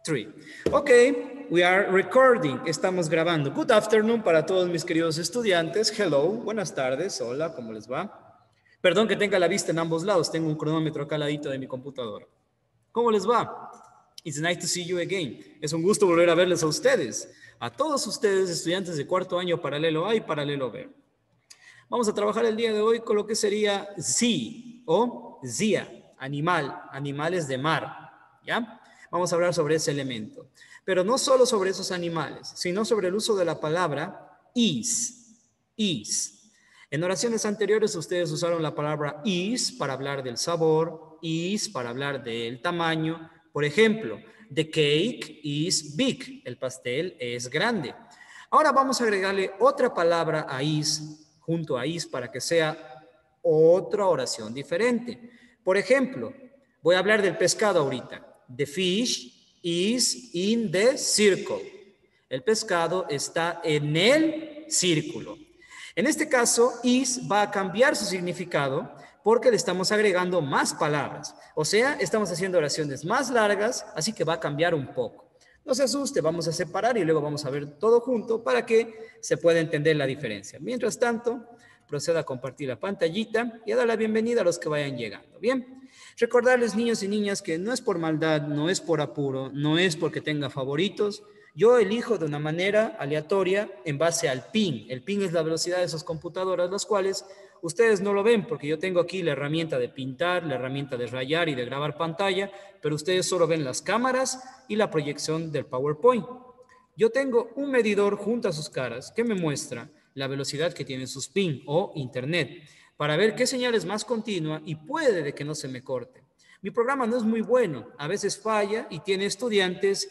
3. Ok, we are recording. Estamos grabando. Good afternoon para todos mis queridos estudiantes. Hello, buenas tardes. Hola, ¿cómo les va? Perdón que tenga la vista en ambos lados. Tengo un cronómetro acá al ladito de mi computadora. ¿Cómo les va? It's nice to see you again. Es un gusto volver a verles a ustedes. A todos ustedes, estudiantes de cuarto año paralelo A y paralelo B. Vamos a trabajar el día de hoy con lo que sería Z o ZIA, animal, animales de mar, ¿ya? Vamos a hablar sobre ese elemento. Pero no solo sobre esos animales, sino sobre el uso de la palabra is. En oraciones anteriores ustedes usaron la palabra is para hablar del sabor, is para hablar del tamaño. Por ejemplo, the cake is big, el pastel es grande. Ahora vamos a agregarle otra palabra a is, junto a is, para que sea otra oración diferente. Por ejemplo, voy a hablar del pescado ahorita. The fish is in the circle. El pescado está en el círculo. En este caso, is va a cambiar su significado porque le estamos agregando más palabras. O sea, estamos haciendo oraciones más largas, así que va a cambiar un poco. No se asuste, vamos a separar y luego vamos a ver todo junto para que se pueda entender la diferencia. Mientras tanto, proceda a compartir la pantallita y a dar la bienvenida a los que vayan llegando. Bien. Recordarles, niños y niñas, que no es por maldad, no es por apuro, no es porque tenga favoritos. Yo elijo de una manera aleatoria en base al pin. El pin es la velocidad de esas computadoras, las cuales ustedes no lo ven porque yo tengo aquí la herramienta de pintar, la herramienta de rayar y de grabar pantalla, pero ustedes solo ven las cámaras y la proyección del PowerPoint. Yo tengo un medidor junto a sus caras que me muestra la velocidad que tienen sus pin o internet, para ver qué señal es más continua y puede de que no se me corte. Mi programa no es muy bueno, a veces falla y tiene estudiantes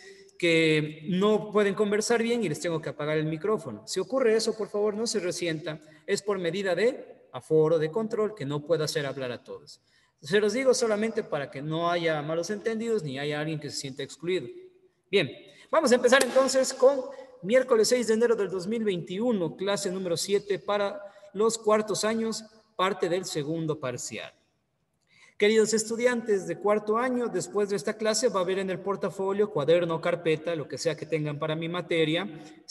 que no pueden conversar bien y les tengo que apagar el micrófono. Si ocurre eso, por favor, no se resienta. Es por medida de aforo, de control, que no puedo hacer hablar a todos. Se los digo solamente para que no haya malos entendidos ni haya alguien que se sienta excluido. Bien, vamos a empezar entonces con miércoles 6 de enero del 2021, clase número 7 para los cuartos años, parte del segundo parcial. Queridos estudiantes de cuarto año, después de esta clase va a haber en el portafolio, cuaderno, carpeta, lo que sea que tengan para mi materia,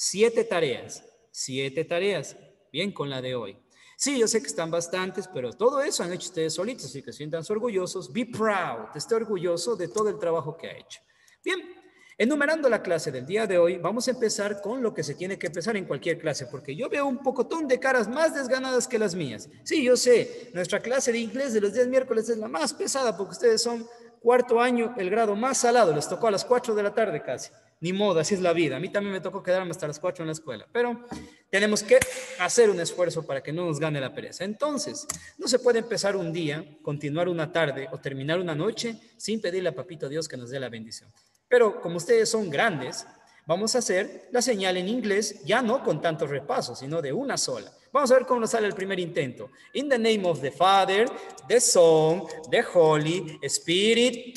7 tareas. 7 tareas. Bien, con la de hoy. Sí, yo sé que están bastantes, pero todo eso han hecho ustedes solitos, así que siéntanse orgullosos. Be proud, esté orgulloso de todo el trabajo que ha hecho. Bien. Enumerando la clase del día de hoy, vamos a empezar con lo que se tiene que empezar en cualquier clase, porque yo veo un pocotón de caras más desganadas que las mías. Sí, yo sé, nuestra clase de inglés de los días miércoles es la más pesada, porque ustedes son cuarto año, el grado más salado, les tocó a las 4 de la tarde casi. Ni modo, así es la vida. A mí también me tocó quedarme hasta las 4 en la escuela, pero tenemos que hacer un esfuerzo para que no nos gane la pereza. Entonces, no se puede empezar un día, continuar una tarde o terminar una noche sin pedirle a Papito Dios que nos dé la bendición. Pero como ustedes son grandes, vamos a hacer la señal en inglés, ya no con tantos repasos, sino de una sola. Vamos a ver cómo nos sale el primer intento. In the name of the Father, the Son, the Holy Spirit.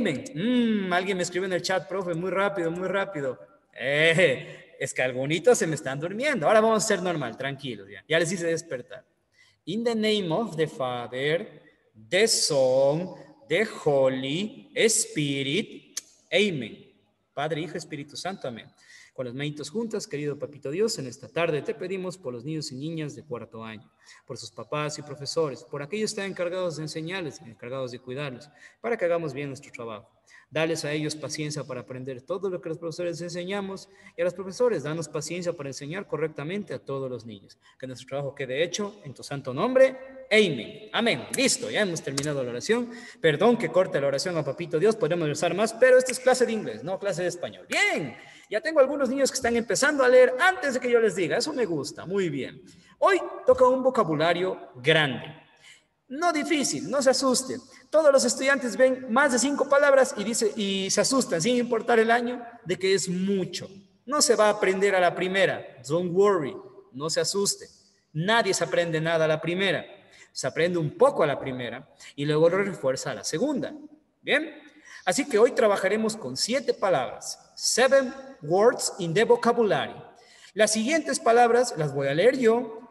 Amen. Alguien me escribe en el chat, profe, muy rápido, muy rápido. Es que algunos se me están durmiendo. Ahora vamos a ser normal, tranquilos. Ya les hice despertar. In the name of the Father, the Son, the Holy Spirit. Amén. Padre, Hijo, Espíritu Santo. Amén. Con las manitos juntas, querido Papito Dios, en esta tarde te pedimos por los niños y niñas de cuarto año, por sus papás y profesores, por aquellos que están encargados de enseñarles, encargados de cuidarlos, para que hagamos bien nuestro trabajo. Dales a ellos paciencia para aprender todo lo que los profesores enseñamos y a los profesores, danos paciencia para enseñar correctamente a todos los niños. Que nuestro trabajo quede hecho en tu santo nombre. Amén. Amén. Listo, ya hemos terminado la oración. Perdón que corte la oración a Papito Dios, podemos rezar más, pero esta es clase de inglés, no clase de español. Bien, ya tengo algunos niños que están empezando a leer antes de que yo les diga. Eso me gusta, muy bien. Hoy toca un vocabulario grande. No difícil, no se asusten. Todos los estudiantes ven más de 5 palabras y se asustan, sin importar el año, de que es mucho. No se va a aprender a la primera. Don't worry, no se asuste. Nadie se aprende nada a la primera. Se aprende un poco a la primera y luego lo refuerza a la segunda. ¿Bien? Así que hoy trabajaremos con 7 palabras. 7 words in the vocabulary. Las siguientes palabras las voy a leer yo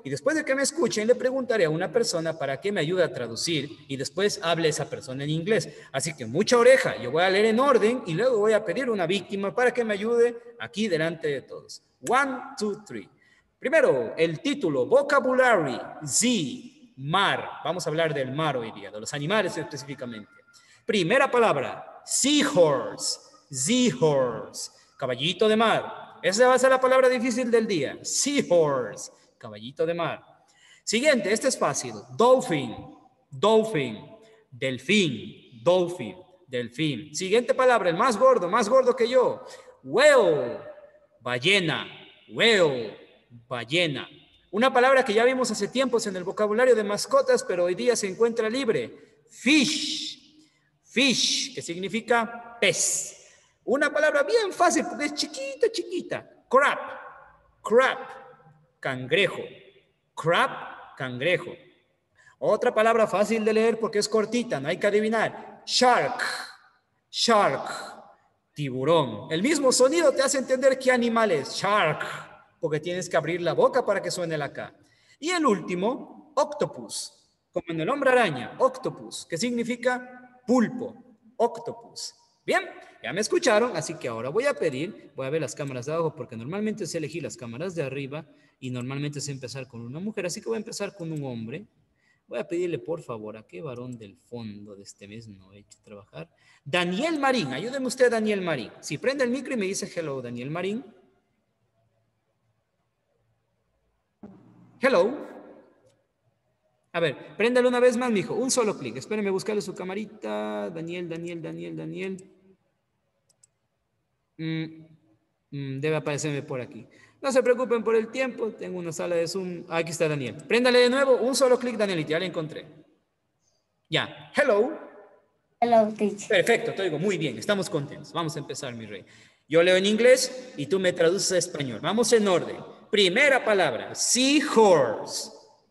y después de que me escuchen le preguntaré a una persona para que me ayude a traducir y después hable esa persona en inglés. Así que mucha oreja, yo voy a leer en orden y luego voy a pedir una víctima para que me ayude aquí delante de todos. 1, 2, 3. Primero, el título, vocabulary, Z, mar. Vamos a hablar del mar hoy día, de los animales específicamente. Primera palabra, seahorse, seahorse, caballito de mar. Esa va a ser la palabra difícil del día, seahorse, caballito de mar. Siguiente, este es fácil, dolphin, dolphin, delfín, dolphin, delfín. Siguiente palabra, el más gordo que yo, whale, ballena, whale, ballena. Una palabra que ya vimos hace tiempos en el vocabulario de mascotas, pero hoy día se encuentra libre, fish. Fish, que significa pez. Una palabra bien fácil porque es chiquita, chiquita. Crab, crab, cangrejo. Crab, cangrejo. Otra palabra fácil de leer porque es cortita, no hay que adivinar. Shark, shark, tiburón. El mismo sonido te hace entender qué animal es. Shark, porque tienes que abrir la boca para que suene la K. Y el último, octopus, como en el hombre araña, octopus, que significa pulpo, octopus. Bien, ya me escucharon, así que ahora voy a ver las cámaras de abajo, porque normalmente se elegí las cámaras de arriba y normalmente se empezar con una mujer, así que voy a empezar con un hombre. Voy a pedirle, por favor, a qué varón del fondo de este mes no he hecho trabajar. Daniel Marín, ayúdeme usted, Daniel Marín. Si prende el micro y me dice hello, Daniel Marín. Hello. A ver, préndalo una vez más, mijo. Un solo clic. Espérenme buscarle su camarita. Daniel. Debe aparecerme por aquí. No se preocupen por el tiempo. Tengo una sala de Zoom. Aquí está Daniel. Préndale de nuevo. Un solo clic, Danielita. Ya le encontré. Ya. Hello. Hello, teacher. Perfecto, te digo. Muy bien. Estamos contentos. Vamos a empezar, mi rey. Yo leo en inglés y tú me traduces a español. Vamos en orden. Primera palabra. Seahorse.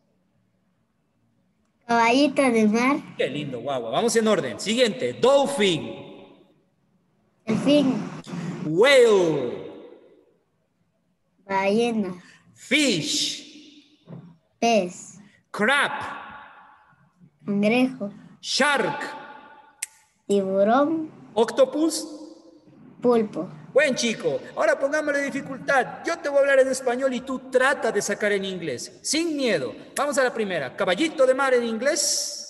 Caballito de mar. Qué lindo, guagua. Vamos en orden. Siguiente, dolphin. Delfín. Whale. Ballena. Fish. Pez. Crab. Cangrejo. Shark. Tiburón. Octopus. Pulpo. Buen chico. Ahora pongámosle dificultad. Yo te voy a hablar en español y tú trata de sacar en inglés. Sin miedo. Vamos a la primera. Caballito de mar en inglés.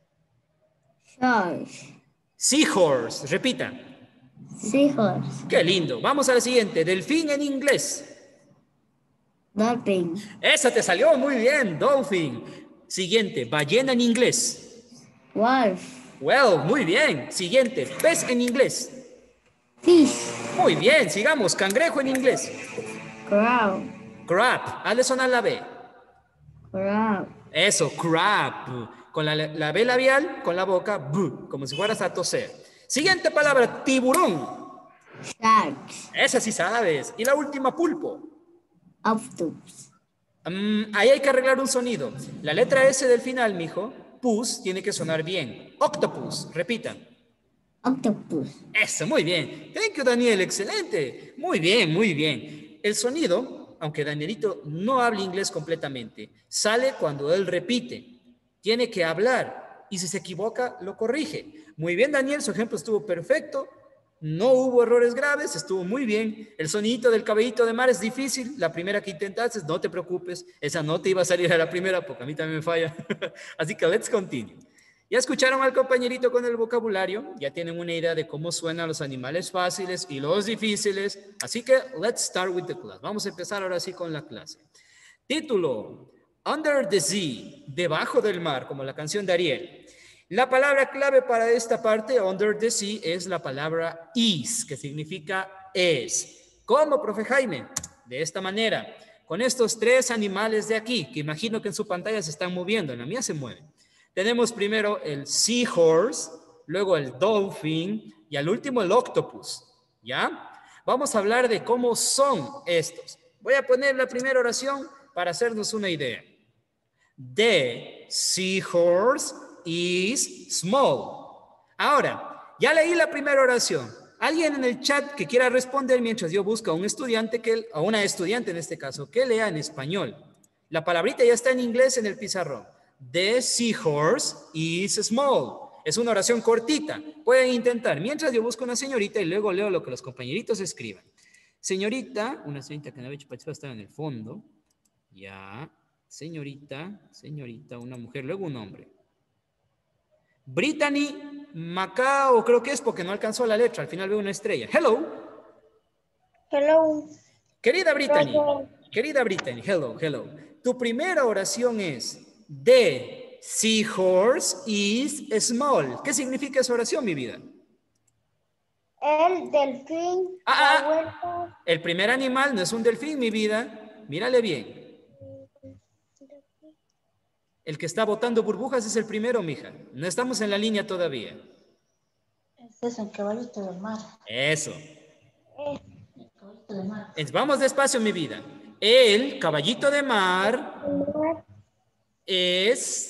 Shark. Seahorse. Repita. Seahorse. Qué lindo. Vamos a la siguiente. Delfín en inglés. Dolphin. Esa te salió muy bien. Dolphin. Siguiente. Ballena en inglés. Wolf. Well, muy bien. Siguiente. Pez en inglés. Fish. Muy bien. Sigamos. Cangrejo en inglés. Crab. Crab. Hazle sonar la B. Crab. Eso, crab. Con la B labial, con la boca, B, como si fueras a toser. Siguiente palabra, tiburón. Shark. Esa sí sabes. Y la última, pulpo. Octopus. Ahí hay que arreglar un sonido. La letra S del final, mijo, pus, tiene que sonar bien. Octopus, repitan. Octopus. Eso, muy bien. Thank you, Daniel, excelente. Muy bien, muy bien. El sonido, aunque Danielito no hable inglés completamente, sale cuando él repite. Tiene que hablar y si se equivoca, lo corrige. Muy bien, Daniel, su ejemplo estuvo perfecto. No hubo errores graves, estuvo muy bien. El sonidito del cabellito de mar es difícil. La primera que intentaste, no te preocupes. Esa no te iba a salir a la primera porque a mí también me falla. Así que let's continue. Ya escucharon al compañerito con el vocabulario. Ya tienen una idea de cómo suenan los animales fáciles y los difíciles. Así que let's start with the class. Vamos a empezar ahora sí con la clase. Título: Under the Sea, debajo del mar, como la canción de Ariel. La palabra clave para esta parte, under the sea, es la palabra is, que significa es. ¿Cómo, profe Jaime? De esta manera, con estos tres animales de aquí, que imagino que en su pantalla se están moviendo, en la mía se mueven. Tenemos primero el seahorse, luego el dolphin y al último el octopus, ¿ya? Vamos a hablar de cómo son estos. Voy a poner la primera oración para hacernos una idea. The seahorse is small. Ahora, ya leí la primera oración. Alguien en el chat que quiera responder mientras yo busco a un estudiante, a una estudiante en este caso, que lea en español. La palabrita ya está en inglés en el pizarrón. The seahorse is small. Es una oración cortita. Pueden intentar. Mientras yo busco una señorita y luego leo lo que los compañeritos escriban. Señorita, una señorita que no había hecho participar está en el fondo. Ya. Señorita, una mujer, luego un hombre. Brittany Macao, creo que es porque no alcanzó la letra. Al final veo una estrella. Hello. Hello. Querida Brittany, hello. Tu primera oración es The seahorse is small. ¿Qué significa esa oración, mi vida? El delfín da vueltas. El primer animal no es un delfín, mi vida. Mírale bien. El que está botando burbujas es el primero, mija. No estamos en la línea todavía. Es el caballito del mar. Eso. El caballito del mar. Vamos despacio, mi vida. El caballito de mar es...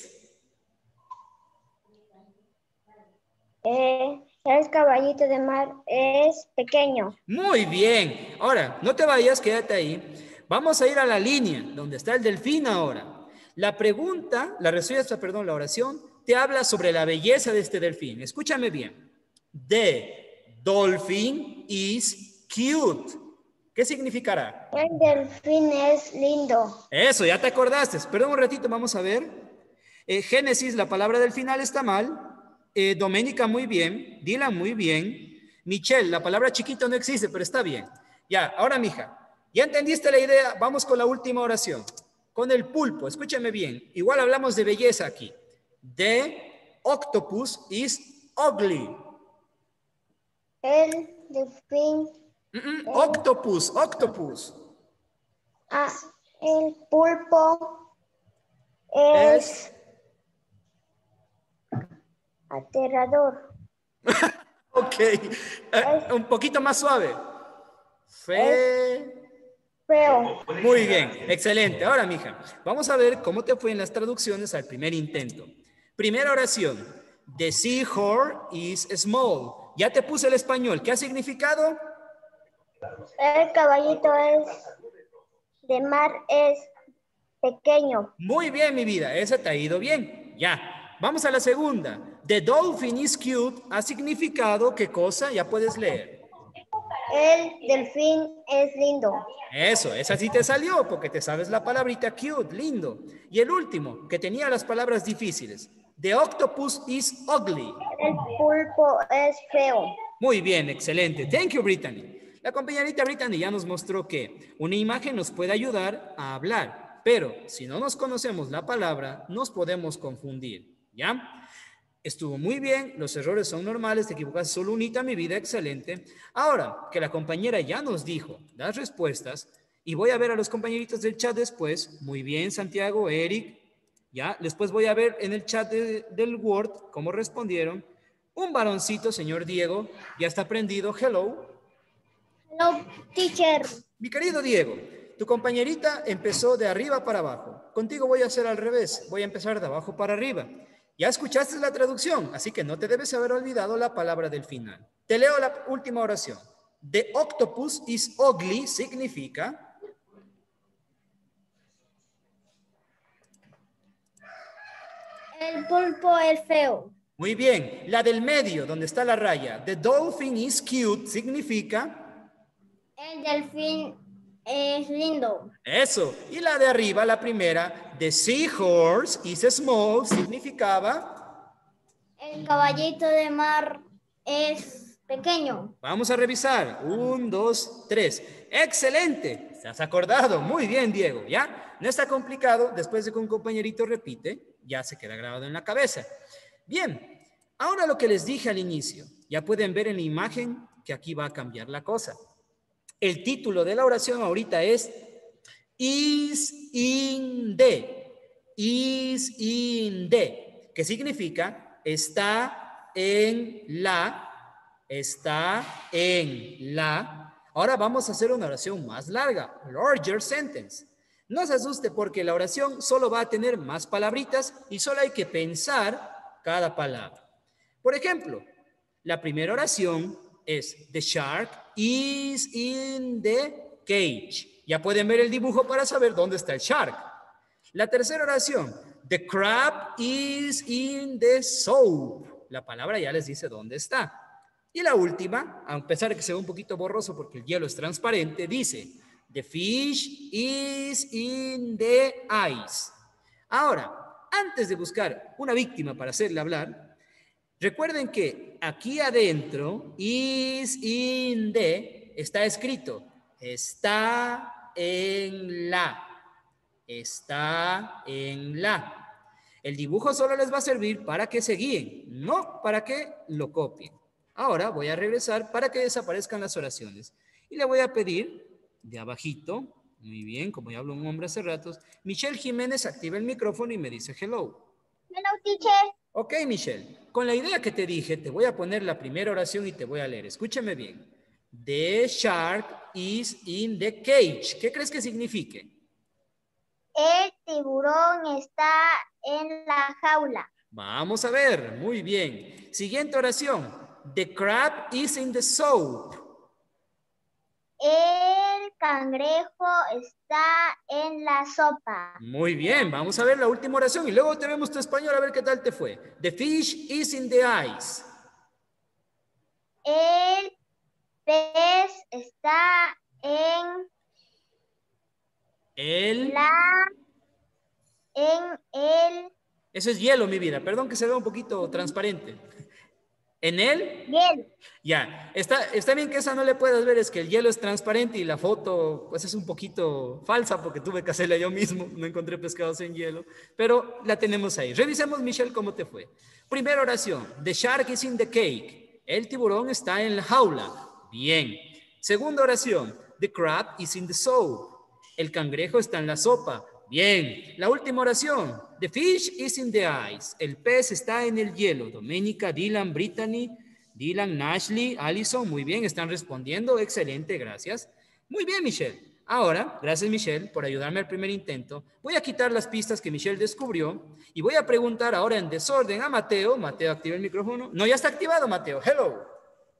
El caballito de mar es pequeño. Muy bien. Ahora, no te vayas, quédate ahí. Vamos a ir a la línea donde está el delfín ahora. La oración te habla sobre la belleza de este delfín. Escúchame bien. The dolphin is cute. ¿Qué significará? El delfín es lindo. Eso, ya te acordaste. Espera un ratito, vamos a ver. Génesis, la palabra del final está mal. Doménica, muy bien. Dylan, muy bien. Michelle, la palabra chiquito no existe, pero está bien. Ya, ahora, mija, ¿ya entendiste la idea? Vamos con la última oración. Con el pulpo, escúchame bien. Igual hablamos de belleza aquí. The octopus is ugly. El delfín. Octopus. El pulpo es aterrador. Ok. Un poquito más suave. Feo. Muy bien, excelente. Ahora, mija, vamos a ver cómo te fue en las traducciones al primer intento. Primera oración. The seahorse is small. Ya te puse el español. ¿Qué ha significado? El caballito de mar es pequeño. Muy bien, mi vida. Esa te ha ido bien. Ya. Vamos a la segunda. The dolphin is cute ha significado ¿qué cosa? Ya puedes leer. El delfín es lindo. Eso, esa sí te salió porque te sabes la palabrita cute, lindo. Y el último, que tenía las palabras difíciles. The octopus is ugly. El pulpo es feo. Muy bien, excelente. Thank you, Brittany. La compañerita Brittany ya nos mostró que una imagen nos puede ayudar a hablar, pero si no nos conocemos la palabra, nos podemos confundir, ¿ya? Estuvo muy bien, los errores son normales, te equivocaste solo unita, mi vida, excelente. Ahora que la compañera ya nos dijo las respuestas, y voy a ver a los compañeritos del chat después, muy bien, Santiago, Eric, ya, después voy a ver en el chat del Word cómo respondieron. Un varoncito, señor Diego, ya está prendido, hello. Hello, teacher. Mi querido Diego, tu compañerita empezó de arriba para abajo, contigo voy a hacer al revés, voy a empezar de abajo para arriba. Ya escuchaste la traducción, así que no te debes haber olvidado la palabra del final. Te leo la última oración. The octopus is ugly significa... El pulpo es feo. Muy bien. La del medio, donde está la raya. The dolphin is cute significa... El delfín es lindo. Eso. Y la de arriba, la primera, the seahorse is small, significaba... El caballito de mar es pequeño. Vamos a revisar. 1, 2, 3. ¡Excelente! ¿Te has acordado? Muy bien, Diego. ¿Ya? No está complicado. Después de que un compañerito repite, ya se queda grabado en la cabeza. Bien. Ahora lo que les dije al inicio. Ya pueden ver en la imagen que aquí va a cambiar la cosa. El título de la oración ahorita es is in the. Is in the. ¿Qué significa? Está en la. Está en la. Ahora vamos a hacer una oración más larga. Larger sentence. No se asuste porque la oración solo va a tener más palabritas y solo hay que pensar cada palabra. Por ejemplo, la primera oración es The shark is in the cage. Ya pueden ver el dibujo para saber dónde está el shark. La tercera oración. The crab is in the soap. La palabra ya les dice dónde está. Y la última, a pesar de que se ve un poquito borroso porque el hielo es transparente, dice, the fish is in the ice. Ahora, antes de buscar una víctima para hacerle hablar, recuerden que aquí adentro, is in the, está escrito, está en la. Está en la. El dibujo solo les va a servir para que se guíen, no para que lo copien. Ahora voy a regresar para que desaparezcan las oraciones. Y le voy a pedir de abajito, muy bien, como ya habló un hombre hace ratos, Michelle Jiménez activa el micrófono y me dice hello. Hello, teacher. Ok, Michelle, con la idea que te dije, te voy a poner la primera oración y te voy a leer. Escúcheme bien. The shark is in the cage. ¿Qué crees que signifique? El tiburón está en la jaula. Vamos a ver, muy bien. Siguiente oración. The crab is in the soap. El cangrejo está en la sopa. Muy bien, vamos a ver la última oración y luego te vemos tu español a ver qué tal te fue. The fish is in the ice. El pez está en El... Eso es hielo, mi vida. Perdón que se vea un poquito transparente. ¿En el? hielo. Ya, está bien que esa no le puedas ver, es que el hielo es transparente y la foto pues es un poquito falsa porque tuve que hacerla yo mismo, no encontré pescados en hielo, pero la tenemos ahí. Revisemos, Michelle, cómo te fue. Primera oración, the shark is in the cake. El tiburón está en la jaula. Bien. Segunda oración, the crab is in the soap. El cangrejo está en la sopa. Bien. La última oración, the fish is in the ice. El pez está en el hielo. Doménica, Dylan, Brittany, Dylan, Ashley, Allison, muy bien, están respondiendo. Excelente, gracias. Muy bien, Michelle. Ahora, gracias, Michelle, por ayudarme al primer intento. Voy a quitar las pistas que Michelle descubrió y voy a preguntar ahora en desorden a Mateo. Mateo, activa el micrófono. No, ya está activado, Mateo. Hello.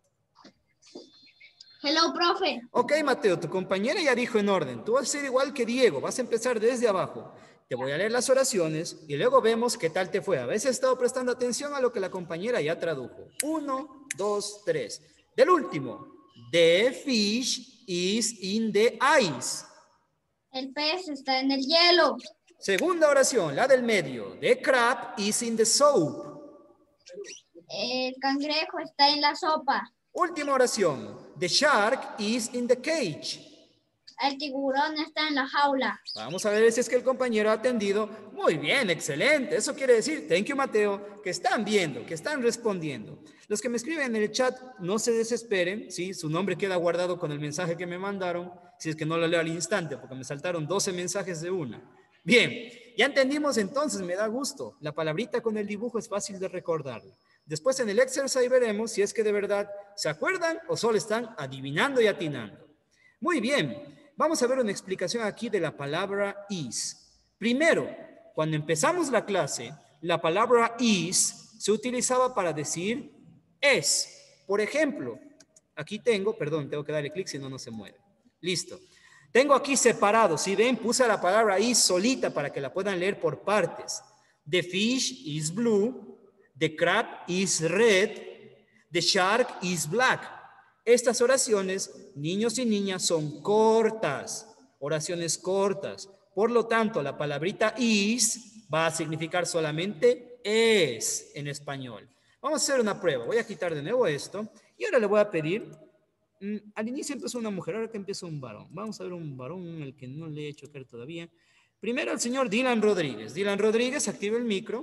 Hello, profe. Ok, Mateo, tu compañera ya dijo en orden. Tú vas a ser igual que Diego, vas a empezar desde abajo. Te voy a leer las oraciones y luego vemos qué tal te fue. A veces he estado prestando atención a lo que la compañera ya tradujo. 1, 2, 3. Del último. The fish is in the ice. El pez está en el hielo. Segunda oración, la del medio. The crab is in the soap. El cangrejo está en la sopa. Última oración. The shark is in the cage. El tiburón está en la jaula. Vamos a ver si es que el compañero ha atendido. Muy bien, excelente. Eso quiere decir, thank you, Mateo, que están viendo, que están respondiendo. Los que me escriben en el chat, no se desesperen, ¿sí? Su nombre queda guardado con el mensaje que me mandaron, si es que no lo leo al instante, porque me saltaron 12 mensajes de una. Bien, ya entendimos entonces, me da gusto. La palabrita con el dibujo es fácil de recordarla. Después en el exercise veremos si es que de verdad se acuerdan o solo están adivinando y atinando. Muy bien. Vamos a ver una explicación aquí de la palabra is. Primero, cuando empezamos la clase, la palabra is se utilizaba para decir es. Por ejemplo, aquí tengo, perdón, tengo que darle clic si no, no se mueve. Listo. Tengo aquí separado, si ven, puse la palabra is solita para que la puedan leer por partes. The fish is blue, the crab is red, the shark is black. Estas oraciones, niños y niñas, son cortas, oraciones cortas. Por lo tanto, la palabrita is va a significar solamente es en español. Vamos a hacer una prueba. Voy a quitar de nuevo esto y ahora le voy a pedir, al inicio empezó una mujer, ahora que empieza un varón. Vamos a ver un varón, el que no le he hecho caer todavía. Primero el señor Dylan Rodríguez. Dylan Rodríguez, active el micro.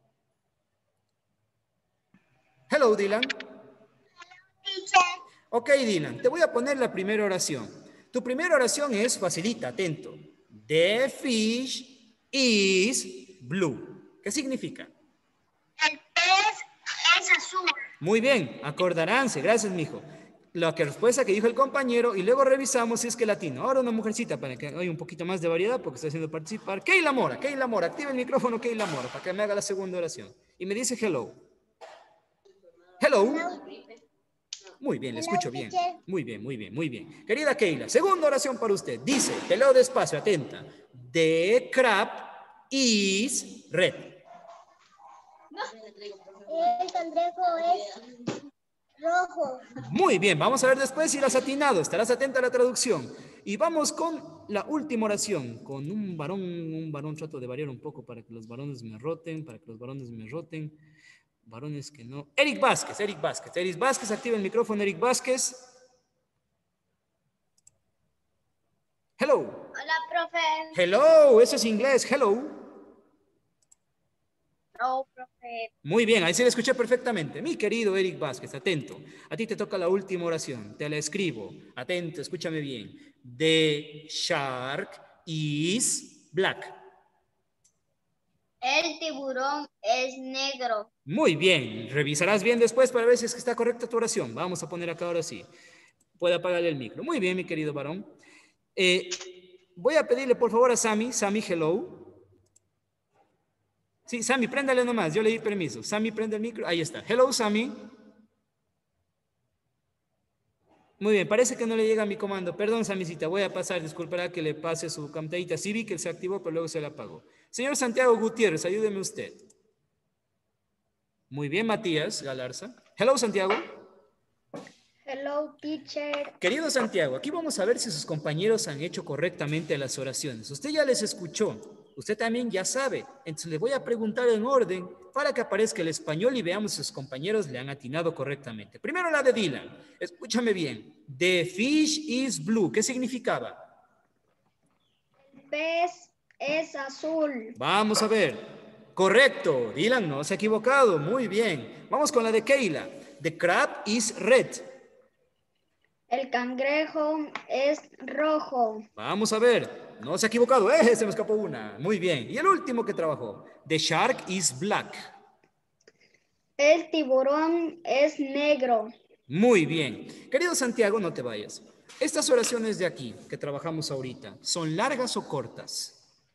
Hello, Dylan. Ok, Dylan, te voy a poner la primera oración. Tu primera oración es facilita, atento. The fish is blue. ¿Qué significa? El pez es azul. Muy bien, acordaránse. Gracias, mijo. La respuesta que dijo el compañero y luego revisamos si es que latino. Ahora una mujercita para que haya un poquito más de variedad porque estoy haciendo participar. Keila Mora, activa el micrófono, Keila Mora, para que me haga la segunda oración. Y me dice hello. Hello. Muy bien, le escucho bien. Muy bien, muy bien, muy bien. Querida Keila, segunda oración para usted. Dice, te leo despacio, atenta. The crab is red. El cangrejo es rojo. Muy bien, vamos a ver después si lo has atinado. Estarás atenta a la traducción. Y vamos con la última oración. Con un varón trato de variar un poco para que los varones me roten, Varones que no. Eric Vázquez, activa el micrófono, Eric Vázquez. Hello. Hola, profe. Hello, eso es inglés, hello. No, profe. Muy bien, ahí se le escuché perfectamente. Mi querido Eric Vázquez, atento. A ti te toca la última oración. Te la escribo. Atento, escúchame bien. The shark is black. El tiburón es negro. Muy bien. Revisarás bien después para ver si es que está correcta tu oración. Vamos a poner acá ahora sí. Puede apagarle el micro. Muy bien, mi querido varón. Voy a pedirle por favor a Sammy. Sammy, hello. Sí, Sammy, préndale nomás. Yo le di permiso. Sammy, prende el micro. Ahí está. Hello, Sammy. Muy bien, parece que no le llega mi comando. Perdón, Samicita, voy a pasar. Disculpará que le pase su pantallita. Sí vi que se activó, pero luego se la apagó. Señor Santiago Gutiérrez, ayúdeme usted. Muy bien, Matías Galarza. Hello, Santiago. Hello, teacher. Querido Santiago, aquí vamos a ver si sus compañeros han hecho correctamente las oraciones. Usted ya les escuchó. Usted también ya sabe. Entonces le voy a preguntar en orden para que aparezca el español y veamos si sus compañeros le han atinado correctamente. Primero la de Dylan. Escúchame bien. The fish is blue. ¿Qué significaba? El pez es azul. Vamos a ver. Correcto. Dylan no se ha equivocado. Muy bien. Vamos con la de Keila. The crab is red. El cangrejo es rojo. Vamos a ver. No se ha equivocado. Se me escapó una. Muy bien. Y el último que trabajó. The shark is black. El tiburón es negro. Muy bien. Querido Santiago, no te vayas. Estas oraciones de aquí que trabajamos ahorita, ¿son largas o cortas?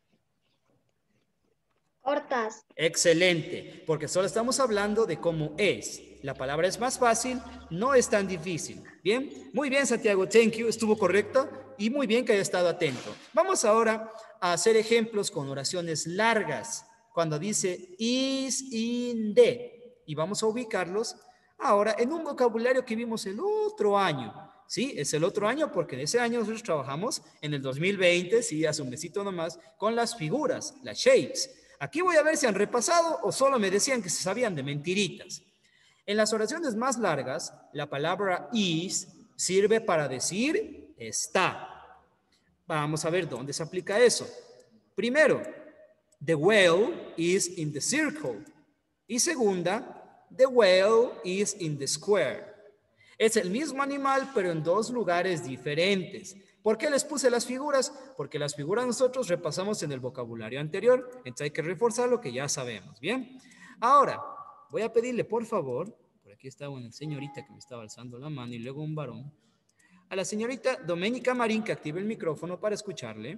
Cortas. Excelente, porque solo estamos hablando de cómo es. La palabra es más fácil, no es tan difícil. Bien, muy bien, Santiago, thank you, estuvo correcto y muy bien que haya estado atento. Vamos ahora a hacer ejemplos con oraciones largas, cuando dice is, in, de, y vamos a ubicarlos ahora en un vocabulario que vimos el otro año. Sí, es el otro año porque en ese año nosotros trabajamos en el 2020, sí, hace un mesito nomás, con las figuras, las shapes. Aquí voy a ver si han repasado o solo me decían que se sabían de mentiritas. En las oraciones más largas, la palabra is sirve para decir está. Vamos a ver dónde se aplica eso. Primero, the whale is in the circle. Y segunda, the whale is in the square. Es el mismo animal, pero en dos lugares diferentes. ¿Por qué les puse las figuras? Porque las figuras nosotros repasamos en el vocabulario anterior, entonces hay que reforzar lo que ya sabemos, ¿bien? Ahora, voy a pedirle, por favor, por aquí está una señorita que me estaba alzando la mano y luego un varón, a la señorita Doménica Marín que active el micrófono para escucharle.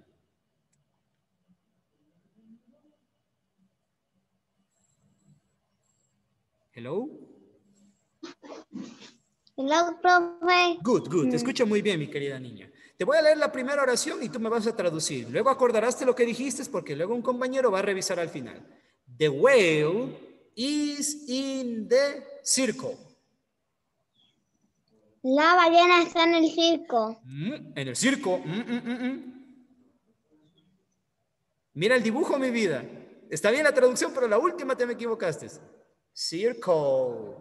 Hello. Hello, profe. Good. Te escucho muy bien, mi querida niña. Te voy a leer la primera oración y tú me vas a traducir. Luego acordarás de lo que dijiste porque luego un compañero va a revisar al final. The whale is in the circle. La ballena está en el circo. En el circo. Mira el dibujo, mi vida. Está bien la traducción, pero la última te me equivocaste. Circle.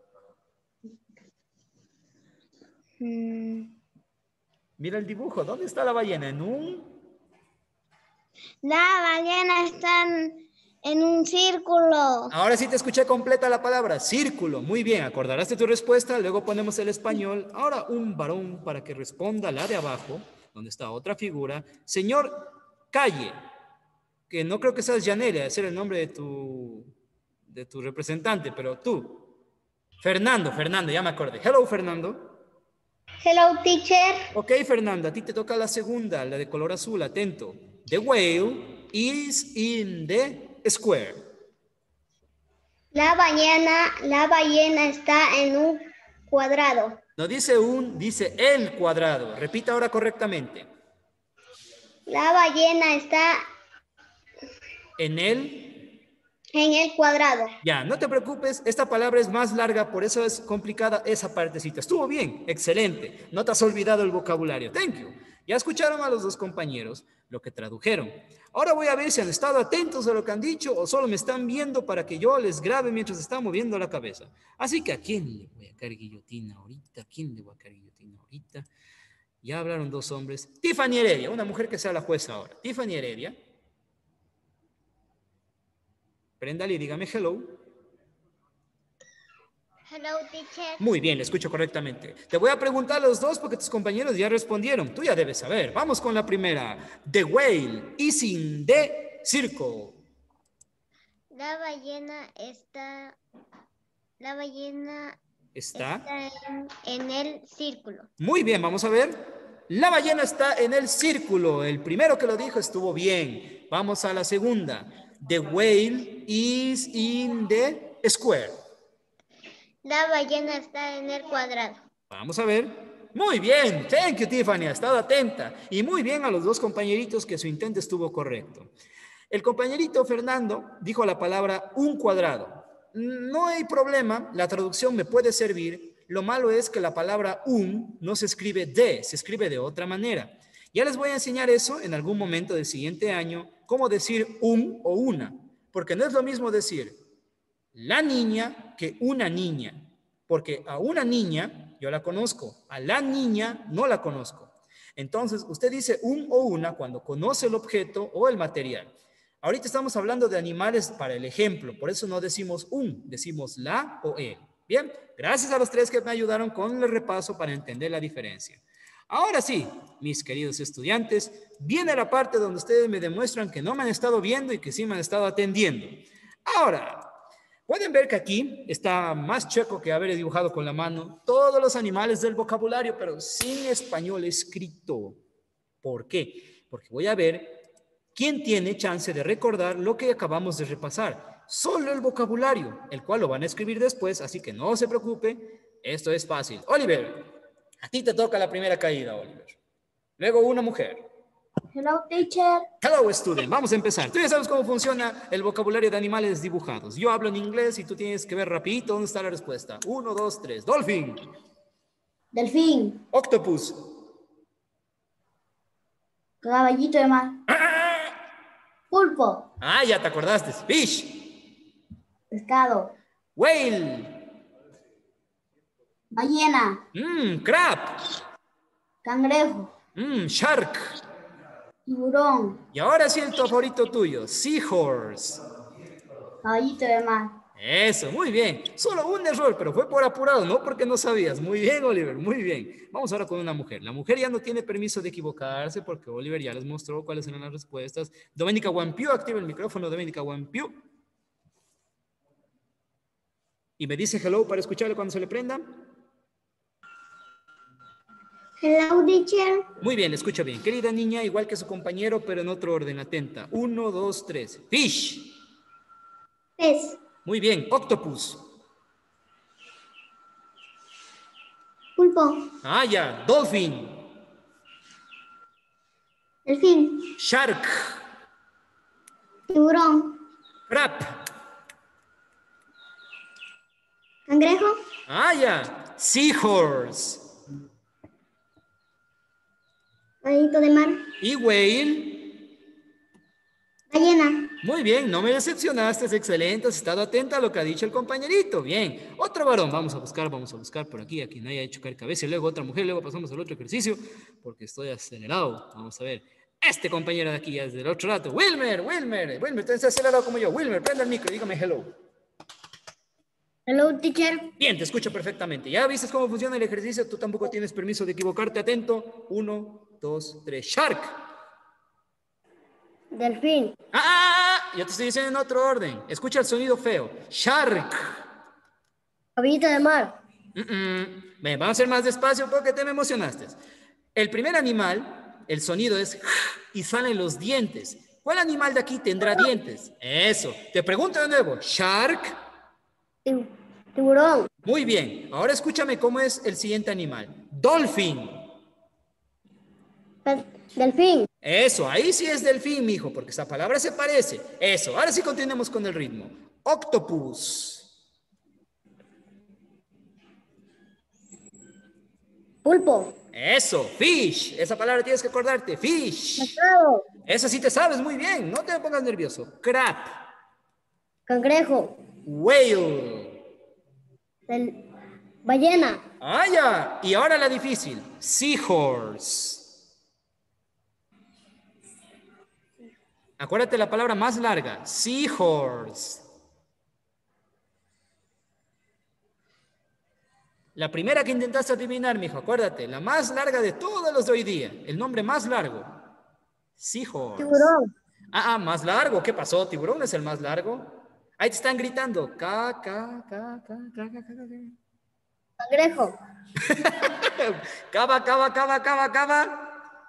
Mira el dibujo. ¿Dónde está la ballena? ¿En un? La ballena está en un círculo. Ahora sí te escuché completa la palabra. Círculo. Muy bien. Acordarás de tu respuesta. Luego ponemos el español. Ahora un varón para que responda la de abajo, donde está otra figura. Señor Calle, que no creo que seas Yanelia, ese era el nombre de tu representante, pero tú. Fernando, ya me acordé. Hello, Fernando. Hello, teacher. Ok, Fernando, a ti te toca la segunda, la de color azul, atento. The whale is in the square. La ballena está en un cuadrado. No dice un, dice el cuadrado. Repita ahora correctamente. La ballena está En el cuadrado. Ya, no te preocupes, esta palabra es más larga, por eso es complicada esa partecita. Estuvo bien, excelente. No te has olvidado el vocabulario. Thank you. Ya escucharon a los dos compañeros lo que tradujeron. Ahora voy a ver si han estado atentos a lo que han dicho o solo me están viendo para que yo les grabe mientras están moviendo la cabeza. Así que, ¿a quién le voy a caer guillotina ahorita? ¿A quién le voy a caer guillotina ahorita? Ya hablaron dos hombres. Tiffany Heredia, una mujer que sea la jueza ahora. Tiffany Heredia. Préndale y dígame hello. Hello, teacher. Muy bien, escucho correctamente. Te voy a preguntar a los dos porque tus compañeros ya respondieron. Tú ya debes saber. Vamos con la primera. The whale is in the circle. La ballena está ¿Está? en el círculo. Muy bien, vamos a ver. La ballena está en el círculo. El primero que lo dijo estuvo bien. Vamos a la segunda. The whale is in the square. La ballena está en el cuadrado. Vamos a ver. Muy bien. Thank you, Tiffany. Ha estado atenta. Y muy bien a los dos compañeritos que su intento estuvo correcto. El compañerito Fernando dijo la palabra un cuadrado. No hay problema. La traducción me puede servir. Lo malo es que la palabra un no se escribe de, se escribe de otra manera. Ya les voy a enseñar eso en algún momento del siguiente año, cómo decir un o una, porque no es lo mismo decir la niña que una niña, porque a una niña yo la conozco, a la niña no la conozco. Entonces, usted dice un o una cuando conoce el objeto o el material. Ahorita estamos hablando de animales para el ejemplo, por eso no decimos un, decimos la o el. Bien, gracias a los tres que me ayudaron con el repaso para entender la diferencia. Ahora sí, mis queridos estudiantes, viene la parte donde ustedes me demuestran que no me han estado viendo y que sí me han estado atendiendo. Ahora, pueden ver que aquí está más chueco que haber dibujado con la mano todos los animales del vocabulario, pero sin español escrito. ¿Por qué? Porque voy a ver quién tiene chance de recordar lo que acabamos de repasar. Solo el vocabulario, el cual lo van a escribir después, así que no se preocupe, esto es fácil. Oliver, a ti te toca la primera caída, Oliver. Luego una mujer. Hello, teacher. Hello, student. Vamos a empezar. Tú ya sabes cómo funciona el vocabulario de animales dibujados. Yo hablo en inglés y tú tienes que ver rapidito dónde está la respuesta. 1, 2, 3. Dolphin. Delfín. Octopus. Caballito de mar. Pulpo. Ah, ya te acordaste. Fish. Pescado. Whale. Ballena. Crab. Cangrejo. Shark. Tiburón. Y ahora sí el favorito tuyo. Seahorse. Caballito de mar. Eso, muy bien. Solo un error, pero fue por apurado, no porque no sabías. Muy bien, Oliver, muy bien. Vamos ahora con una mujer. La mujer ya no tiene permiso de equivocarse porque Oliver ya les mostró cuáles eran las respuestas. Doménica Wampiu, activa el micrófono, Doménica Wampiu. Y me dice hello para escucharle cuando se le prenda. Hello, teacher. Muy bien, escucha bien. Querida niña, igual que su compañero, pero en otro orden, atenta. 1, 2, 3. Fish. Pez. Muy bien, octopus. Pulpo. Ah, ya, dolphin. Delfín. Shark. Tiburón. Crab. Cangrejo. Ah, ya, seahorse. Caballito de mar. Y whale. Ballena. Muy bien, no me decepcionaste, es excelente, has estado atenta a lo que ha dicho el compañerito. Bien, otro varón, vamos a buscar por aquí, a quien haya hecho caer cabeza, y luego otra mujer, luego pasamos al otro ejercicio, porque estoy acelerado. Vamos a ver, este compañero de aquí ya es del otro lado. Wilmer, tú estás acelerado como yo. Wilmer, prenda el micro y dígame hello. Hello, teacher. Bien, te escucho perfectamente. ¿Ya viste cómo funciona el ejercicio? Tú tampoco tienes permiso de equivocarte, atento. 1, 2, 3, Shark. Delfín. Yo te estoy diciendo en otro orden. Escucha el sonido feo. Shark. Caballito de mar. Ven, vamos a hacer más despacio porque te me emocionaste. El primer animal, el sonido es y salen los dientes. ¿Cuál animal de aquí tendrá dientes? Eso. Te pregunto de nuevo. Shark. Tiburón. Muy bien. Ahora escúchame cómo es el siguiente animal. Dolphin. Delfín. Eso, ahí sí es delfín, mijo, porque esa palabra se parece. Eso, ahora sí continuemos con el ritmo. Octopus. Pulpo. Eso, fish. Esa palabra tienes que acordarte. Fish. Pescado. Eso sí te sabes muy bien. No te pongas nervioso. Crab. Cangrejo. Whale. Ballena. Ah, ya. Y ahora la difícil. Seahorse. Acuérdate la palabra más larga. Seahorse. La primera que intentaste adivinar, mijo, acuérdate. La más larga de todos los de hoy día. El nombre más largo. Seahorse. Tiburón. Más largo. ¿Qué pasó? ¿Tiburón es el más largo? Ahí te están gritando. Ca, ca, ca, ca, ca, ca, ca, ca. Cangrejo. Cava, cava, cava, cava, cava.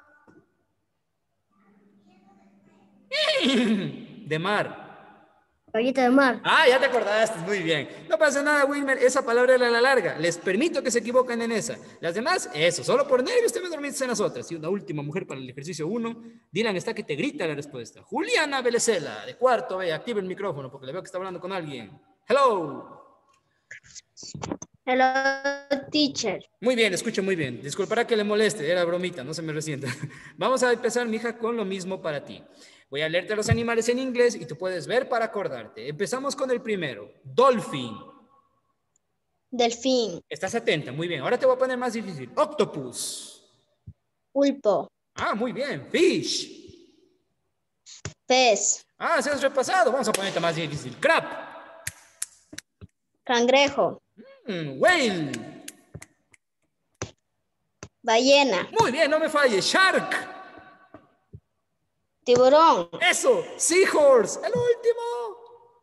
De mar. Caballito de mar. Ya te acordaste, muy bien. No pasa nada, Wilmer, esa palabra era la larga. Les permito que se equivoquen en esa. Las demás, eso, solo por nervios te me dormiste en las otras. Y una última mujer para el ejercicio 1. Dylan está que te grita la respuesta. Juliana Belecela, de cuarto B, activa el micrófono porque le veo que está hablando con alguien. Hello. Hello, teacher. Muy bien, escucho muy bien. Disculpará que le moleste, era bromita, no se me resienta. Vamos a empezar, mija, con lo mismo para ti. Voy a leerte los animales en inglés y tú puedes ver para acordarte. Empezamos con el primero. Dolphin. Delfín. Estás atenta, muy bien. Ahora te voy a poner más difícil. Octopus. Pulpo. Muy bien. Fish. Pez. Se has repasado. Vamos a ponerte más difícil. Crab. Cangrejo. Whale. Ballena. Muy bien, no me falles. Shark. Tiburón. Eso. Seahorse. El último.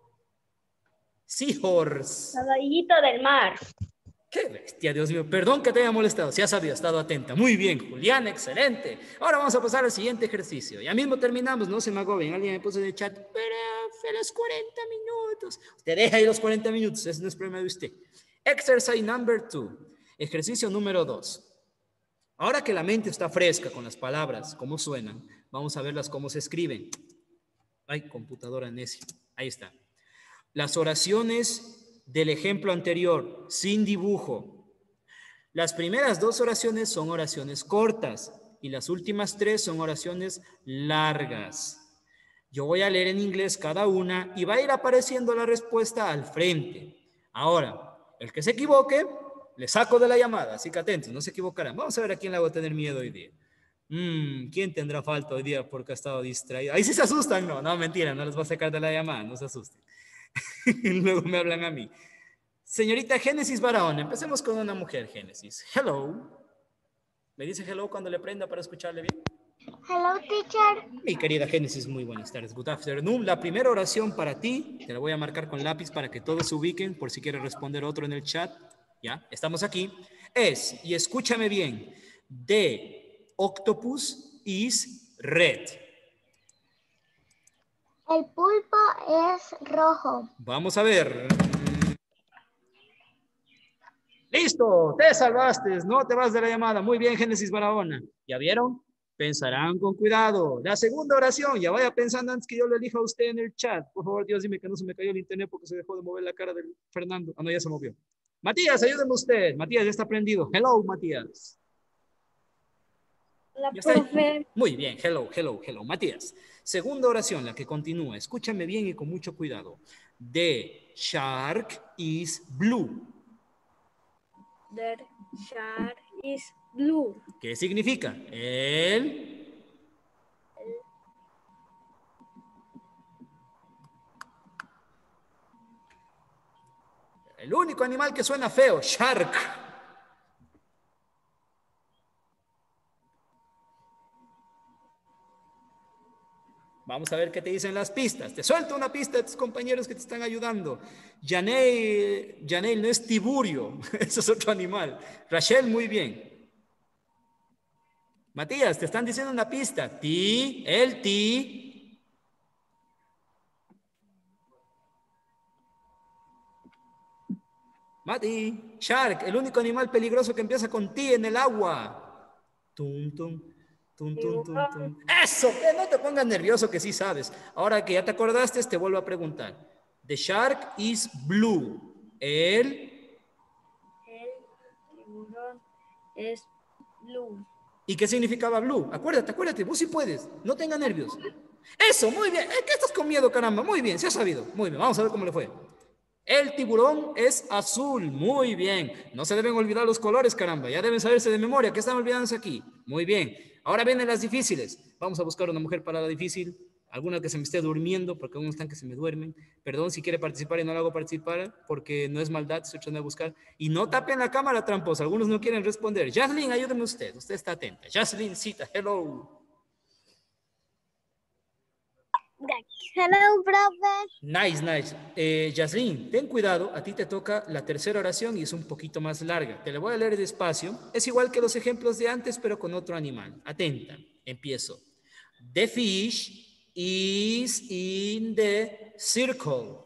Seahorse. Caballito del mar. Qué bestia, Dios mío. Perdón que te haya molestado. Si has sabido, estado atenta. Muy bien, Julián, excelente. Ahora vamos a pasar al siguiente ejercicio. Ya mismo terminamos, no se me agobien. Alguien me puso en el chat, pero los 40 minutos. Usted deja ahí los 40 minutos, ese no es problema de usted. Exercise number 2. Ejercicio número 2. Ahora que la mente está fresca con las palabras, cómo suenan, vamos a verlas cómo se escriben. Ay, computadora necia. Ahí está. Las oraciones del ejemplo anterior, sin dibujo. Las primeras 2 oraciones son oraciones cortas y las últimas 3 son oraciones largas. Yo voy a leer en inglés cada una y va a ir apareciendo la respuesta al frente. Ahora, el que se equivoque, le saco de la llamada, así que atentos, no se equivocarán. Vamos a ver a quién le voy a tener miedo hoy día. ¿Quién tendrá falta hoy día porque ha estado distraído? Ahí sí se asustan, no, mentira, no les voy a sacar de la llamada, no se asusten. Luego me hablan a mí. Señorita Génesis Barahona, empecemos con una mujer, Génesis. Hello. ¿Me dice hello cuando le prenda para escucharle bien? Hello, teacher. Mi querida Génesis, muy buenas tardes. Good afternoon. La primera oración para ti, te la voy a marcar con lápiz para que todos se ubiquen por si quiere responder otro en el chat. Ya, estamos aquí. Es, y escúchame bien, the octopus is red. El pulpo es rojo. Vamos a ver. Listo, te salvaste, no te vas de la llamada. Muy bien, Génesis Barahona. ¿Ya vieron? Pensarán con cuidado. La segunda oración, ya vaya pensando antes que yo lo elija a usted en el chat. Por favor, Dios, dime que no se me cayó el internet porque se dejó de mover la cara del Fernando. No, ya se movió. Matías, ayúdeme usted. Matías ya está prendido. Hello, Matías. Hola, profe. Muy bien, hello. Matías. Segunda oración, la que continúa. Escúchame bien y con mucho cuidado. The shark is blue. The shark is blue. ¿Qué significa? El único animal que suena feo, shark. Vamos a ver qué te dicen las pistas. Te suelto una pista de tus compañeros que te están ayudando. Janelle no es tiburio, eso es otro animal. Rachel, muy bien. Matías, te están diciendo una pista. El ti. Mati, shark, el único animal peligroso que empieza con ti en el agua. Tum, tum. Tum, tum, tum, tum. Eso, que no te pongas nervioso que sí sabes. Ahora que ya te acordaste, te vuelvo a preguntar. The shark is blue. El tiburón es blue. ¿Y qué significaba blue? Acuérdate, vos sí puedes. No tengas nervios. Eso, muy bien. ¿Qué estás con miedo, caramba? Muy bien, se ha sabido. Muy bien, vamos a ver cómo le fue. El tiburón es azul. Muy bien. No se deben olvidar los colores, caramba. Ya deben saberse de memoria. ¿Qué están olvidándose aquí? Muy bien. Ahora vienen las difíciles. Vamos a buscar una mujer para la difícil. Alguna que se me esté durmiendo, porque algunos están que se me duermen. Perdón si quiere participar y no la hago participar, porque no es maldad, estoy tratando de buscar. Y no tapen la cámara, tramposa. Algunos no quieren responder. Jaslyn, ayúdeme usted. Usted está atenta. Jaslyn, cita. Hello. Hello, profe. Nice. Jaslyn, ten cuidado, a ti te toca la tercera oración y es un poquito más larga. Te la voy a leer despacio. Es igual que los ejemplos de antes, pero con otro animal. Atenta, empiezo. The fish is in the circle.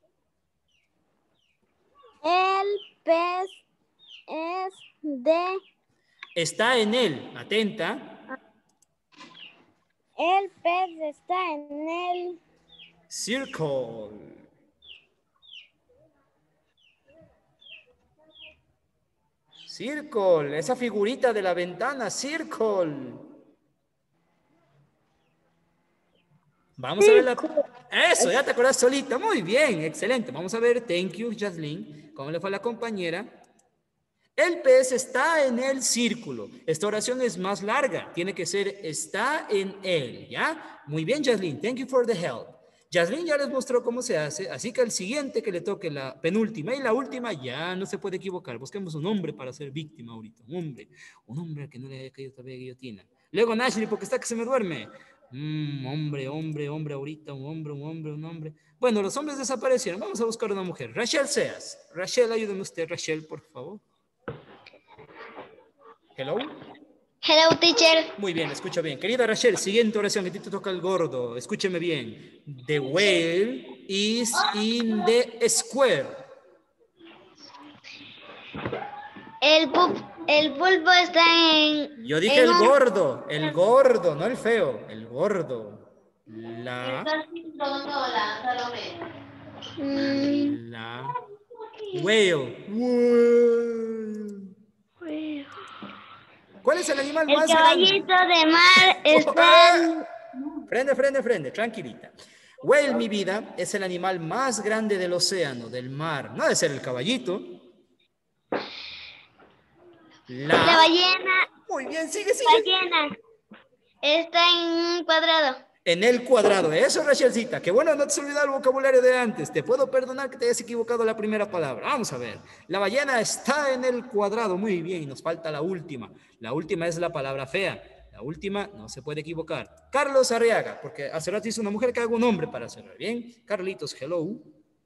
El pez es de... Está en él, atenta. El pez está en el... Circle. Circle, esa figurita de la ventana, circle. Vamos a ver la... Eso, ya te acordás solita. Muy bien, excelente. Vamos a ver, thank you, Jaslyn. ¿Cómo le fue a la compañera? El pez está en el círculo. Esta oración es más larga. Tiene que ser está en él, ¿ya? Muy bien, Jaslyn. Thank you for the help. Jaslyn ya les mostró cómo se hace, así que el siguiente que le toque, la penúltima y la última, ya no se puede equivocar. Busquemos un hombre para ser víctima ahorita. Un hombre al que no le haya caído todavía guillotina. Luego Nashley, porque está que se me duerme. Hombre, ahorita, un hombre. Bueno, los hombres desaparecieron. Vamos a buscar una mujer. Rachel Seas. Rachel, ayúdeme usted, Rachel, por favor. Hello. Hello, teacher. Muy bien, escucha bien. Querida Rachel, siguiente oración, a ti te toca el gordo. Escúcheme bien. The whale is in the square. El pulpo está en... Yo dije el gordo, no el feo, el gordo. La whale. ¿Cuál es el animal El más grande? caballito de mar está en... Frente, tranquilita. Whale, mi vida, es el animal más grande del océano, del mar. No debe ser el caballito. La ballena. Muy bien, sigue. Ballena está en un cuadrado. En el cuadrado. Eso, Rachelcita. Qué bueno, no te has olvidado el vocabulario de antes. Te puedo perdonar que te hayas equivocado la primera palabra. Vamos a ver. La ballena está en el cuadrado. Muy bien, y nos falta la última. La última es la palabra fea. La última no se puede equivocar. Carlos Arriaga, porque hace rato hizo una mujer que haga un hombre para cerrar. Bien. Carlitos, hello.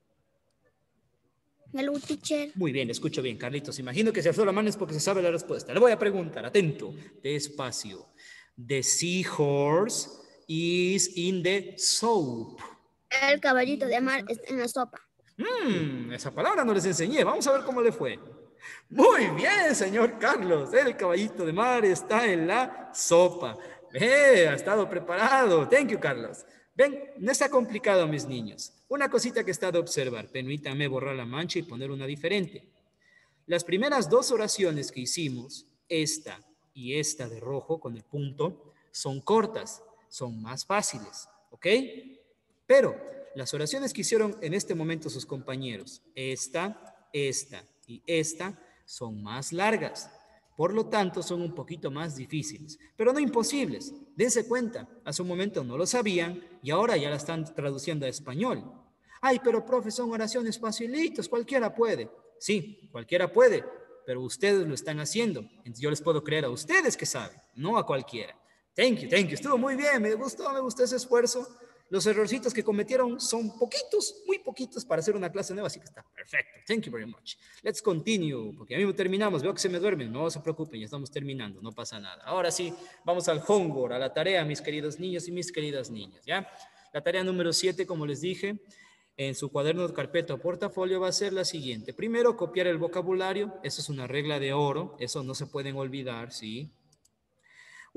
Hello, teacher. Muy bien, escucho bien, Carlitos. Imagino que se alzó la mano es porque se sabe la respuesta. Le voy a preguntar, atento, despacio. The seahorse is in the soap. El caballito de mar está en la sopa. Esa palabra no les enseñé. Vamos a ver cómo le fue. Muy bien, señor Carlos. El caballito de mar está en la sopa. Ha estado preparado. Thank you, Carlos. Ven, no está complicado, mis niños. Una cosita que está de observar. Permítanme borrar la mancha y poner una diferente. Las primeras dos oraciones que hicimos, esta y esta de rojo con el punto, son cortas, son más fáciles, ¿ok? Pero las oraciones que hicieron en este momento sus compañeros, esta y esta, son más largas. Por lo tanto, son un poquito más difíciles, pero no imposibles. Dense cuenta, hace un momento no lo sabían y ahora ya la están traduciendo a español. Ay, pero profe, son oraciones facilitas, cualquiera puede. Sí, cualquiera puede, pero ustedes lo están haciendo. Entonces yo les puedo creer a ustedes que saben, no a cualquiera. Thank you. Estuvo muy bien, me gustó ese esfuerzo. Los errorcitos que cometieron son poquitos, muy poquitos para hacer una clase nueva, así que está perfecto. Thank you very much. Let's continue, porque ya mismo terminamos. Veo que se me duermen, no se preocupen, ya estamos terminando, no pasa nada. Ahora sí, vamos al homework, a la tarea, mis queridos niños y mis queridas niñas, ¿ya? La tarea número 7, como les dije, en su cuaderno de carpeta o portafolio va a ser la siguiente. Primero, copiar el vocabulario. Eso es una regla de oro, eso no se pueden olvidar, ¿sí?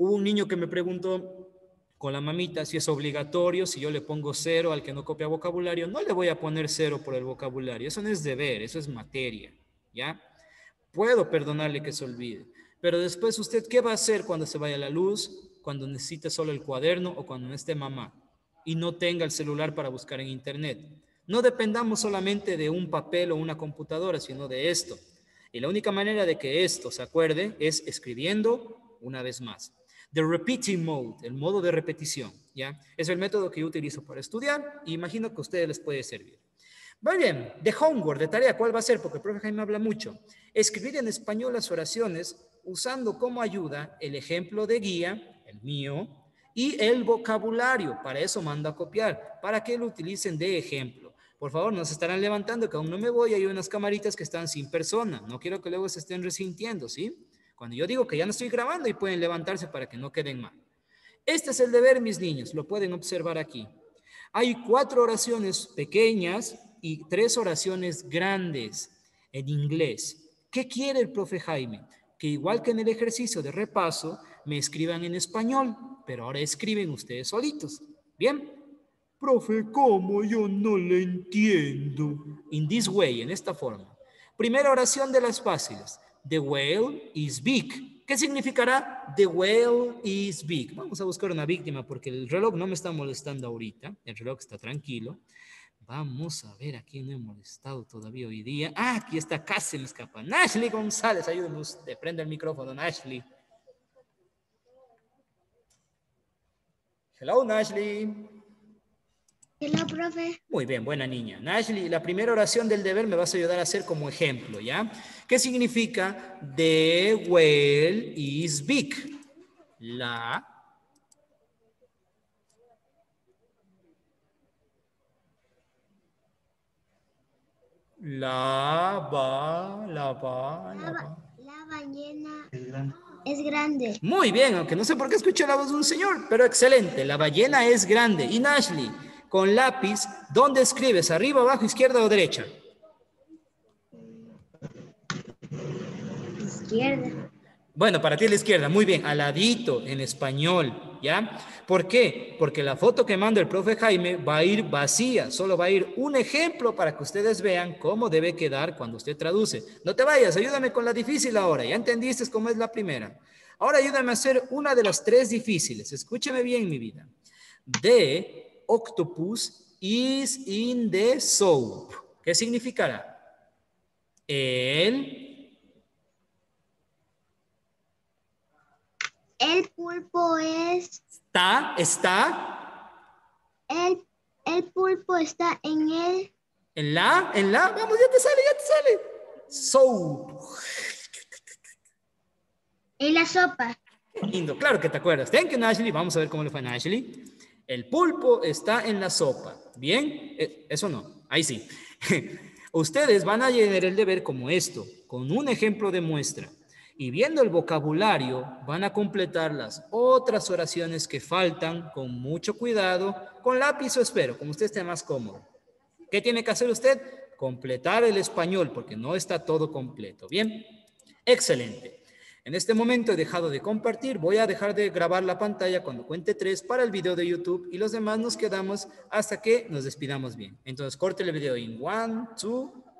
Hubo un niño que me preguntó con la mamita si es obligatorio, si yo le pongo 0 al que no copia vocabulario. No le voy a poner 0 por el vocabulario, eso no es deber, eso es materia, ¿ya? Puedo perdonarle que se olvide, pero después usted, ¿qué va a hacer cuando se vaya la luz, cuando necesite solo el cuaderno o cuando no esté mamá y no tenga el celular para buscar en internet? No dependamos solamente de un papel o una computadora, sino de esto. Y la única manera de que esto se acuerde es escribiendo una vez más. The repeating mode, el modo de repetición, ¿ya? Es el método que yo utilizo para estudiar y imagino que a ustedes les puede servir. Muy bien, de homework, de tarea, ¿cuál va a ser? Porque el profe Jaime habla mucho. Escribir en español las oraciones usando como ayuda el ejemplo de guía, el mío, y el vocabulario. Para eso mando a copiar, para que lo utilicen de ejemplo. Por favor, no se estarán levantando, que aún no me voy. Hay unas camaritas que están sin persona. No quiero que luego se estén resintiendo, ¿sí? Cuando yo digo que ya no estoy grabando y pueden levantarse para que no queden mal. Este es el deber, mis niños. Lo pueden observar aquí. Hay 4 oraciones pequeñas y 3 oraciones grandes en inglés. ¿Qué quiere el profe Jaime? Que igual que en el ejercicio de repaso, me escriban en español, pero ahora escriben ustedes solitos. ¿Bien? Profe, ¿cómo? Yo no le entiendo. In this way, en esta forma. Primera oración de las fáciles. The whale is big. ¿Qué significará? The whale is big. Vamos a buscar una víctima porque el reloj no me está molestando ahorita. El reloj está tranquilo. Vamos a ver a quién no he molestado todavía hoy día. Ah, aquí está, casi me escapa. Nashley González, ayúdenme usted. Prende el micrófono, Nashley. Hello, Nashley. Hola, profe. Muy bien, buena niña. Nashley, la primera oración del deber me vas a ayudar a hacer como ejemplo, ¿ya? ¿Qué significa? The whale is big. La ballena es grande. Muy bien, aunque no sé por qué escuché la voz de un señor, pero excelente. La ballena es grande. Y Nashley, con lápiz, ¿dónde escribes? ¿Arriba, abajo, izquierda o derecha? Izquierda. Bueno, para ti es la izquierda. Muy bien, al ladito, en español, ¿ya? ¿Por qué? Porque la foto que manda el profe Jaime va a ir vacía. Solo va a ir un ejemplo para que ustedes vean cómo debe quedar cuando usted traduce. No te vayas, ayúdame con la difícil ahora. Ya entendiste cómo es la primera. Ahora ayúdame a hacer una de las 3 difíciles. Escúcheme bien, mi vida. The octopus is in the soap. ¿Qué significará? El pulpo es... El pulpo está en el... Vamos, ya te sale. Soap. En la sopa. Lindo, claro que te acuerdas. Thank you, Nashley. Vamos a ver cómo le fue a Nashley. El pulpo está en la sopa. ¿Bien? Eso no. Ahí sí. Ustedes van a llenar el deber como esto, con un ejemplo de muestra. Y viendo el vocabulario, van a completar las otras oraciones que faltan con mucho cuidado, con lápiz o esfero, como usted esté más cómodo. ¿Qué tiene que hacer usted? Completar el español, porque no está todo completo. ¿Bien? Excelente. En este momento he dejado de compartir. Voy a dejar de grabar la pantalla cuando cuente 3 para el video de YouTube y los demás nos quedamos hasta que nos despidamos bien. Entonces, corte el video en 1, 2,